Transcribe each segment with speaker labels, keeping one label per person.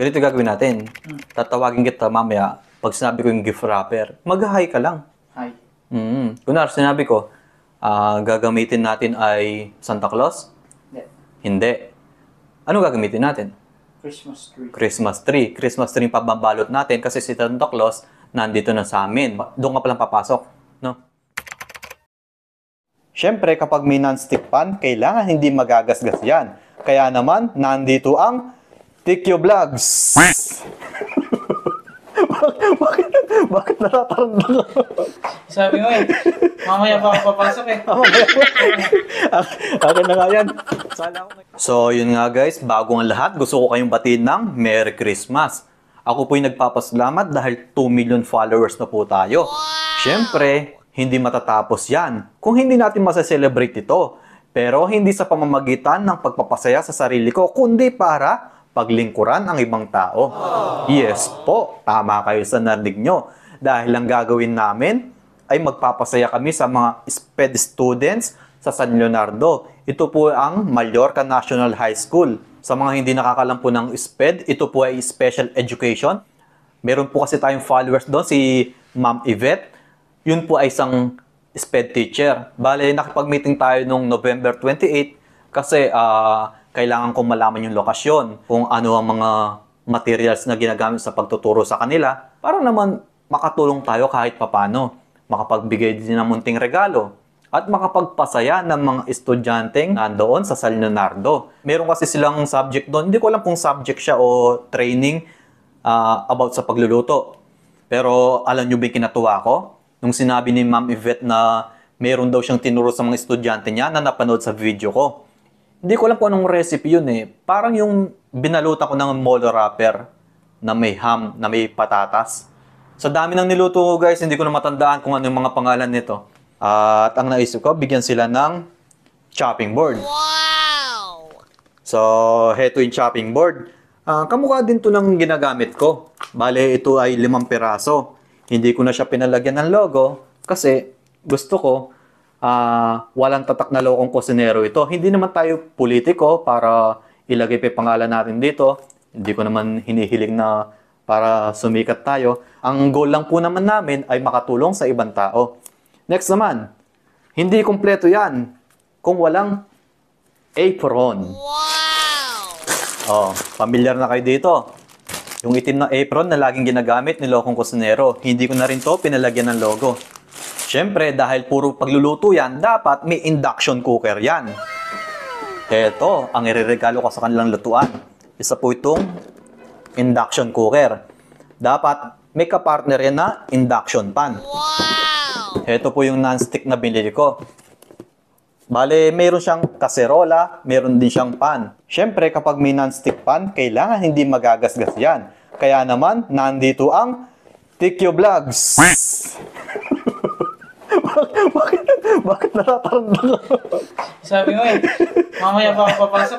Speaker 1: Ganito gagawin natin. Tatawagin kita mamaya pag sinabi ko yung gift wrapper. Mag-hi ka lang.
Speaker 2: Hi.
Speaker 1: Kunwari, sinabi ko, gagamitin natin ay Santa Claus?
Speaker 2: Hindi.
Speaker 1: Hindi. Ano gagamitin natin?
Speaker 2: Christmas tree.
Speaker 1: Christmas tree. Christmas tree yung pababalot natin kasi si Santa Claus nandito na sa amin. Doon ka palang papasok. No? Siyempre, kapag may non-stick pan, kailangan hindi magagasgas yan. Kaya naman, nandito ang Tikyo Vlogs. Bakit natataranda ka?
Speaker 2: Sabi mo mamaya pa ako papasok
Speaker 1: Akin na nga yan. So, yun nga guys, bago ang lahat, gusto ko kayong batiin ng Merry Christmas. Ako po'y nagpapasalamat dahil 2 million followers na po tayo. Siyempre, hindi matatapos yan kung hindi natin masaselebrate ito. Pero hindi sa pamamagitan ng pagpapasaya sa sarili ko, kundi para paglingkuran ang ibang tao. Yes po, tama kayo sa narinig nyo. Dahil ang gagawin namin ay magpapasaya kami sa mga SPED students sa San Leonardo. Ito po ang Mallorca National High School. Sa mga hindi nakakalam po ng SPED, ito po ay Special Education. Meron po kasi tayong followers doon, si Ma'am Yvette. Yun po ay isang SPED teacher. Bale, nakipag-meeting tayo noong November 28 kasi kailangan kong malaman yung lokasyon, kung ano ang mga materials na ginagamit sa pagtuturo sa kanila para naman makatulong tayo kahit papano, makapagbigay din ng munting regalo at makapagpasaya ng mga estudyanteng nandoon sa San Leonardo. Meron kasi silang subject doon, hindi ko alam kung subject siya o training about sa pagluluto. Pero alam nyo ba yung kinatuwa ko? Nung sinabi ni Ma'am Yvette na meron daw siyang tinuro sa mga estudyante niya na napanood sa video ko. Hindi ko alam kung anong recipe yun eh. Parang yung binalutan ko ng mole wrapper na may ham, na may patatas. Sa dami ng niluto ko guys, hindi ko na matandaan kung ano yung mga pangalan nito. At ang naisip ko, bigyan sila ng chopping board. Wow! So, heto yung chopping board. Kamukha din to ng ginagamit ko. Bale, ito ay 5 piraso. Hindi ko na siya pinalagyan ng logo kasi gusto ko walang tatak na lokong kusinero ito. Hindi naman tayo politiko para ilagay pa yung pangalan natin dito. Hindi ko naman hinihiling na para sumikat tayo. Ang goal lang po naman namin ay makatulong sa ibang tao. Next naman, hindi kumpleto yan kung walang apron. Wow! Oh, familiar na kayo dito. Yung itim na apron na laging ginagamit ni lokong kusinero. Hindi ko na rin to pinalagyan ng logo. Siyempre, dahil puro pagluluto yan, dapat may induction cooker yan. Ito, ang ireregalo ko sa kanilang lutuan. Isa po itong induction cooker. Dapat may kapartner yan na induction pan. Wow! Ito po yung non-stick na binili ko. Bale, mayroon siyang kaserola, mayroon din siyang pan. Siyempre, kapag may non-stick pan, kailangan hindi magagasgas yan. Kaya naman, nandito ang Tikyo Vlogs. Bakit natataranda ka?
Speaker 2: Sabi mo mamaya pa ako papasok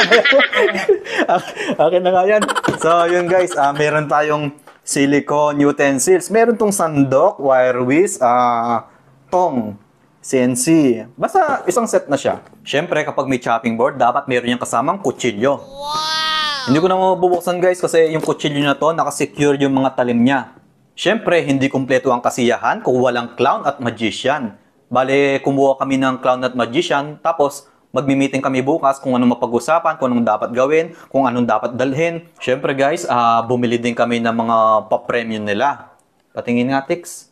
Speaker 1: Akin na nga yan. So, yun guys, meron tayong silicone utensils. Meron tong sandok, wire whisk, tong, CNC. Basta isang set na siya. Siyempre, kapag may chopping board, dapat meron yung kasamang kutsilyo. Wow! Hindi ko na mabubuksan guys kasi yung kutsilyo na to, nakasecure yung mga talim niya. Siyempre, hindi kumpleto ang kasiyahan kung walang clown at magician. Bale, kumuha kami ng clown at magician, tapos magmi-meeting kami bukas kung anong mapag-usapan, kung anong dapat gawin, kung anong dapat dalhin. Siyempre guys, bumili din kami ng mga pa-premium nila. Patingin nga, Tix.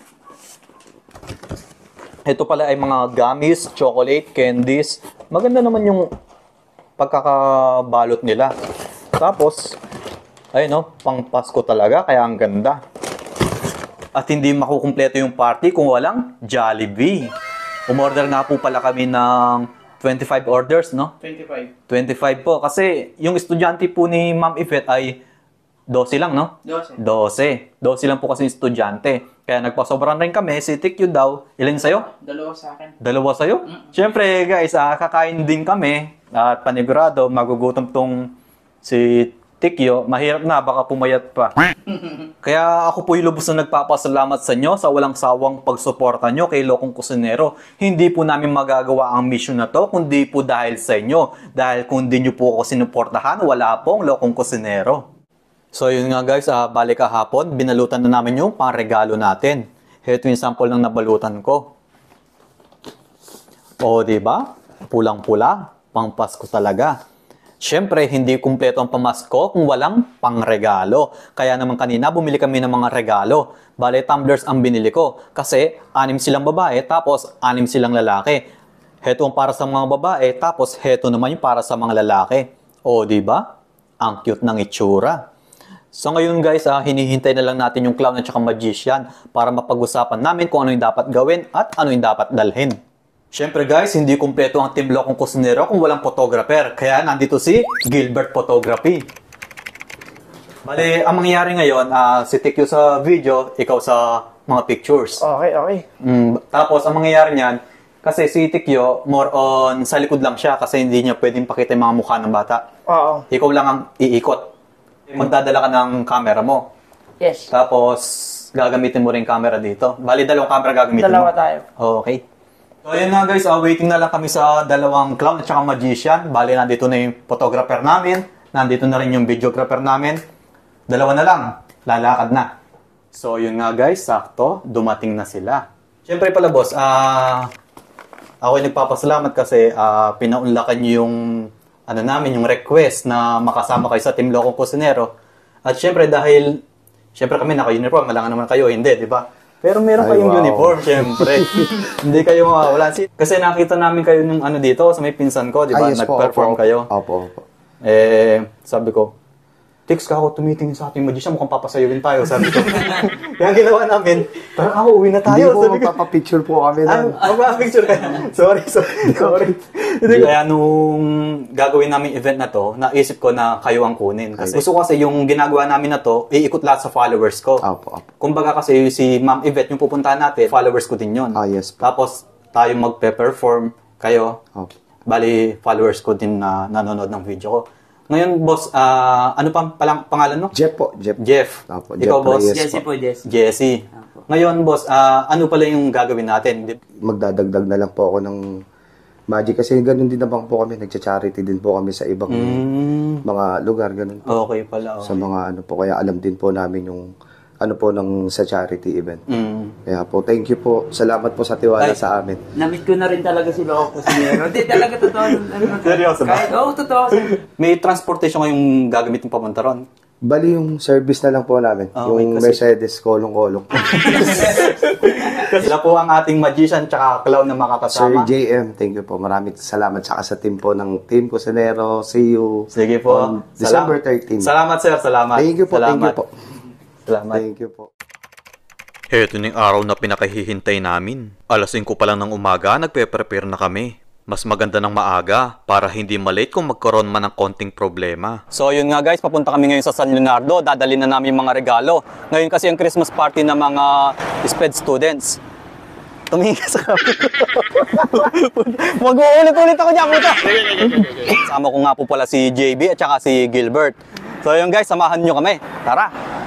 Speaker 1: Ito pala ay mga gummies, chocolate, candies. Maganda naman yung pagkakabalot nila. Tapos, ayun no, pang Pasko talaga, kaya ang ganda. At hindi makukumpleto yung party kung walang Jollibee. Umorder nga po pala kami ng 25 orders, no?
Speaker 2: 25.
Speaker 1: 25 po. Kasi yung estudyante po ni Ma'am Yvette ay 12 lang, no?
Speaker 2: 12.
Speaker 1: 12 lang po kasi yung estudyante. Kaya nagpasobran rin kami. Si Tikyo daw. Ilan sa'yo?
Speaker 2: 2 sa akin.
Speaker 1: 2 sa'yo? Siyempre, guys, kakain din kami. At panigurado, magugutom tong si Tikyo. Mahirap na, baka pumayat pa. Kaya ako po yung lubos na nagpapasalamat sa inyo sa walang sawang pagsuporta nyo kay Lokong Kusinero. Hindi po namin magagawa ang mission na to, kundi po dahil sa inyo. Dahil kung di nyo po ako sinuportahan, wala pong Lokong Kusinero. So yun nga guys, balik kahapon, binalutan na namin yung pangregalo natin. Ito yung sample ng nabalutan ko. O, di ba? Pulang-pula, pang Pasko talaga. Siyempre, hindi kumpleto ang pamasko kung walang pangregalo. Kaya naman kanina, bumili kami ng mga regalo. Bale, tumblers ang binili ko. Kasi, 6 silang babae, tapos 6 silang lalaki. Heto ang para sa mga babae, tapos heto naman yung para sa mga lalaki. O, di ba? Ang cute ng itsura. So ngayon guys, hinihintay na lang natin yung clown at saka magician para mapag-usapan namin kung ano yung dapat gawin at ano yung dapat dalhin. Siyempre guys, hindi kumpleto ang Team Lokong Kusinero kung walang photographer. Kaya nandito si Gilbert Photography. Bale, ang mangyayari ngayon, si Tikyo sa video, ikaw sa mga pictures.
Speaker 2: Okay.
Speaker 1: Tapos ang mangyayari niyan, kasi si Tikyo, more on sa likod lang siya kasi hindi niya pwedeng pakita yung mga mukha ng bata.
Speaker 2: Oo.
Speaker 1: Ikaw lang ang iikot. Magdadala ka ng camera mo.
Speaker 2: Yes.
Speaker 1: Tapos, gagamitin mo rin camera dito. Bali, 2 camera gagamitin
Speaker 2: Dalawa
Speaker 1: mo.
Speaker 2: tayo.
Speaker 1: Okay. So, ayun nga guys, waiting na lang kami sa 2 clown at saka magician. Bali, nandito na yung photographer namin. Nandito na rin yung videographer namin. 2 na lang. Lalakad na. So, yun nga guys, sakto. Dumating na sila. Siyempre pala boss, ako ay nagpapasalamat kasi pinaunlakan nyo yung namin yung request na makasama kayo sa Team Lokong Kusinero. At syempre dahil kami naka-uniform, malangan naman kayo, hindi, di ba? Pero meron kayong uniform, syempre. Hindi kayo mawawala. Kasi nakita namin kayo nung dito sa may pinsan ko, di ba?
Speaker 3: Yes,
Speaker 1: Nag-perform kayo.
Speaker 3: Opo.
Speaker 1: Sabi ko, Tix, kako tumitingin sa ating magician, mukhang papasayawin tayo, sabi ko. Kaya ginawa namin, parang ako, uwi na tayo.
Speaker 3: Hindi po, magpapapicture po kami na.
Speaker 1: Magpapapicture kayo. Sorry. Kaya nung gagawin namin event na to, naisip ko na kayo ang kunin. Kasi gusto ko kasi yung ginagawa namin na to, iikot lahat sa followers ko.
Speaker 3: Opo.
Speaker 1: Kumbaga kasi si Ma'am Yvette, yung pupuntahan natin, followers ko din yun.
Speaker 3: Yes.
Speaker 1: Tapos tayo magpe-perform kayo.
Speaker 3: Opo.
Speaker 1: Bali, followers ko din na nanonood ng video ko. Ngayon, boss, ano pa pangalan mo?
Speaker 3: Jeff po.
Speaker 1: Jeff.
Speaker 3: Opo,
Speaker 1: Ikaw,
Speaker 3: Jeff
Speaker 1: boss?
Speaker 3: Reyes
Speaker 2: Jesse po, Jesse.
Speaker 1: Jesse. Ngayon, boss, ano pala yung gagawin natin?
Speaker 3: Magdadagdag na lang po ako ng magic kasi ganun din naman po kami. Nagcha-charity din po kami sa ibang mga lugar. Ganun po.
Speaker 1: Okay pala. Okay.
Speaker 3: Sa mga po. Kaya alam din po namin yung sa charity event. Kaya po, thank you po. Salamat po sa tiwala sa amin.
Speaker 2: Namit ko na rin talaga si Lokong Kusinero. Hindi talaga totoo.
Speaker 1: Seryoso ba?
Speaker 2: Oo, totoo.
Speaker 1: May transportation kayong gagamitin papunta ron?
Speaker 3: Bali yung service na lang po namin.
Speaker 1: Okay,
Speaker 3: yung Mercedes kolong-kolong.
Speaker 1: Sila po ang ating magician tsaka clown na
Speaker 3: Sir
Speaker 1: makakasama.
Speaker 3: JM, thank you po. Maraming salamat sa team po ng Team Kusinero. See you
Speaker 1: Sige po.
Speaker 3: on December 13.
Speaker 1: Salamat, sir. Salamat.
Speaker 3: Thank you po.
Speaker 1: Salamat.
Speaker 3: Thank you po.
Speaker 1: Salamat.
Speaker 3: Thank you po.
Speaker 1: Heto na yung araw na pinakahihintay namin. 5:00 pa lang ng umaga, nagpe-prepare na kami. Mas maganda ng maaga para hindi malate kung magkaroon man ng konting problema. So yun nga guys, papunta kami ngayon sa San Leonardo. Dadalhin na namin mga regalo. Ngayon kasi ang Christmas party ng mga SPED students. Tumingin ka sa kapit. Mag-uulit-ulit ako dyan, puta. Sama ko nga po pala si JB at saka si Gilbert. So yun guys, samahan nyo kami. Tara!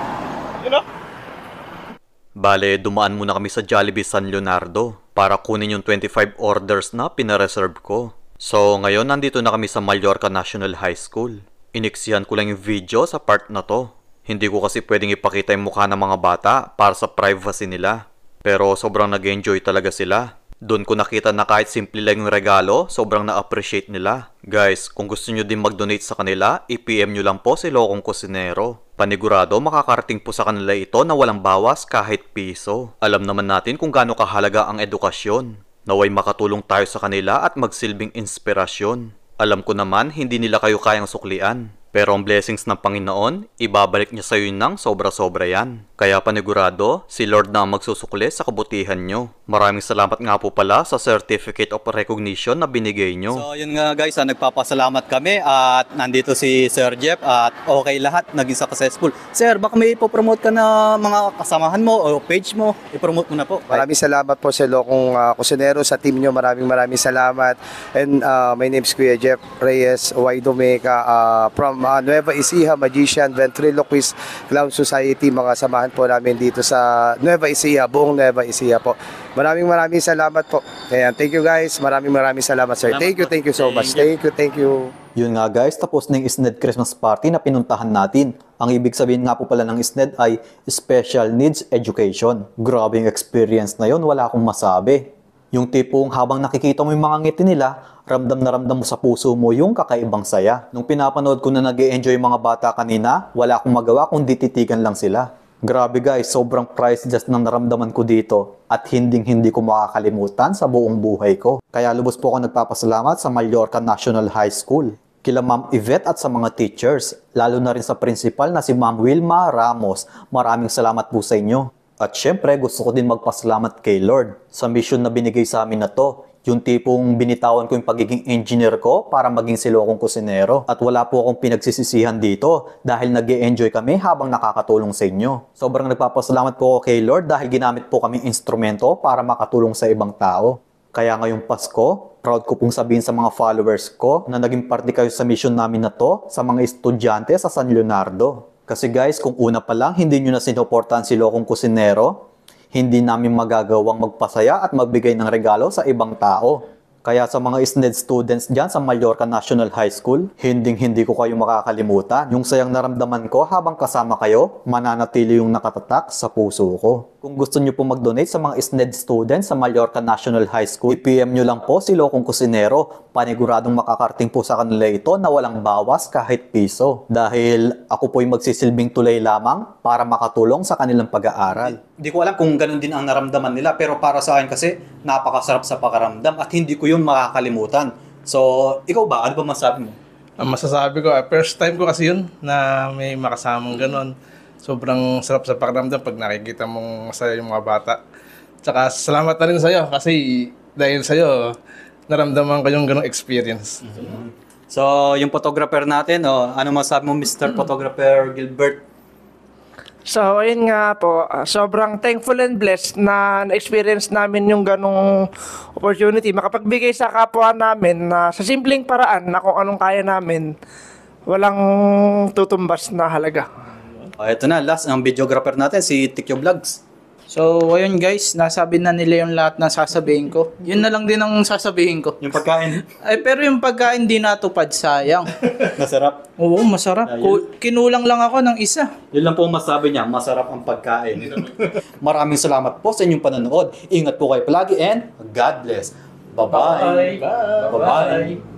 Speaker 1: Bale, dumaan muna kami sa Jollibee San Leonardo para kunin yung 25 orders na pinareserve ko. So, ngayon nandito na kami sa Mallorca National High School. Iniksihan ko lang yung video sa part na to. Hindi ko kasi pwedeng ipakita yung mukha ng mga bata para sa privacy nila. Pero sobrang nag-enjoy talaga sila. Doon ko nakita na kahit simple lang yung regalo, sobrang na-appreciate nila. Guys, kung gusto nyo din mag-donate sa kanila, i-PM nyo lang po si Lokong Kusinero. Panigurado, makakarating po sa kanila ito na walang bawas kahit piso. Alam naman natin kung gaano kahalaga ang edukasyon. Naway makatulong tayo sa kanila at magsilbing inspirasyon. Alam ko naman, hindi nila kayo kayang suklian. Pero ang blessings ng Panginoon, ibabalik niya sa iyo ng sobra-sobra yan. Kaya panigurado, si Lord na ang magsusukli sa kabutihan nyo. Maraming salamat nga po pala sa Certificate of Recognition na binigay nyo. So yun nga guys, nagpapasalamat kami at nandito si Sir Jeff at okay lahat, naging successful. Sir, baka may ipopromote ka na mga kasamahan mo o page mo, ipromote mo na po.
Speaker 3: Maraming salamat po sa Lokong Kusinero, sa team nyo. Maraming salamat. And my name is Kuya Jeff Reyes, Waidomeka, from Nueva Ecija, Magician, Ventriloquist, Clown Society, mga samahan samahan po namin dito sa Nueva Ecija, buong Nueva Ecija po. Maraming salamat po. Kaya thank you guys. Maraming salamat sir. Thank you so much. Thank you.
Speaker 1: Yun nga guys, tapos na yung SNED Christmas Party na pinuntahan natin. Ang ibig sabihin nga po pala ng SNED ay Special Needs Education. Grabe yung experience na yun, wala akong masabi. Yung tipong habang nakikita mo yung mga ngiti nila, ramdam na ramdam mo sa puso mo yung kakaibang saya. Nung pinapanood ko na nag-e-enjoy yung mga bata kanina, wala akong magawa kundi titigan lang sila. Grabe guys, sobrang priceless ng naramdaman ko dito at hindi ko makakalimutan sa buong buhay ko. Kaya lubos po ako nagpapasalamat sa Mallorca National High School, kila Ma'am Yvette at sa mga teachers, lalo na rin sa principal na si Ma'am Wilma Ramos. Maraming salamat po sa inyo. At syempre, gusto ko din magpasalamat kay Lord sa mission na binigay sa amin na to. Yung tipong binitawan ko yung pagiging engineer ko para maging silokong kusinero. At wala po akong pinagsisisihan dito dahil nag-e-enjoy kami habang nakakatulong sa inyo. Sobrang nagpapasalamat po ako kay Lord dahil ginamit po kami instrumento para makatulong sa ibang tao. Kaya ngayong Pasko, proud ko pong sabihin sa mga followers ko na naging parte kayo sa mission namin na to sa mga estudyante sa San Leonardo. Kasi guys, kung una pa lang hindi nyo na sinuportahan si Lokong Kusinero, hindi namin magagawang magpasaya at magbigay ng regalo sa ibang tao. Kaya sa mga SNED students dyan sa Mallorca National High School, hindi ko kayo makakalimutan. Yung sayang naramdaman ko habang kasama kayo, mananatili yung nakatatak sa puso ko. Kung gusto nyo po mag-donate sa mga SNED students sa Mallorca National High School, i-PM nyo lang po si Lokong Kusinero. Paniguradong makakarating po sa kanila ito na walang bawas kahit piso. Dahil ako po'y magsisilbing tulay lamang para makatulong sa kanilang pag-aaral. Hindi ko alam kung ganun din ang naramdaman nila, pero para sa akin kasi napakasarap sa pakaramdam at hindi ko yung makakalimutan. So, ikaw ba? Ano ba masabi mo?
Speaker 4: Ang masasabi ko, first time ko kasi yun na may makasamang ganon. Sobrang sarap sa pakiramdam pag nakikita mong masaya yung mga bata. Tsaka salamat na rin sa'yo kasi dahil sa'yo, naramdaman ko yung ganong experience.
Speaker 1: So, yung photographer natin, ano masabi mo, Mr. Photographer Gilbert?
Speaker 5: So, ayun nga po, sobrang thankful and blessed na na-experience namin yung ganong opportunity. Makapagbigay sa kapwa namin na sa simpleng paraan na kung anong kaya namin, walang tutumbas na halaga.
Speaker 1: Ito na, last, ang videographer natin, si Tikyo Vlogs.
Speaker 6: So, ayun guys, nasabi na nila yung lahat na sasabihin ko. Yun na lang din ang sasabihin ko.
Speaker 1: Yung pagkain.
Speaker 6: Ay, pero yung pagkain di natupad, sayang.
Speaker 1: Masarap.
Speaker 6: Oo, masarap. Kinulang lang ako ng isa.
Speaker 1: Yun lang po masabi niya, masarap ang pagkain. Maraming salamat po sa inyong panonood. Ingat po kayo palagi and God bless. Bye-bye.
Speaker 6: Bye.
Speaker 1: Bye-bye.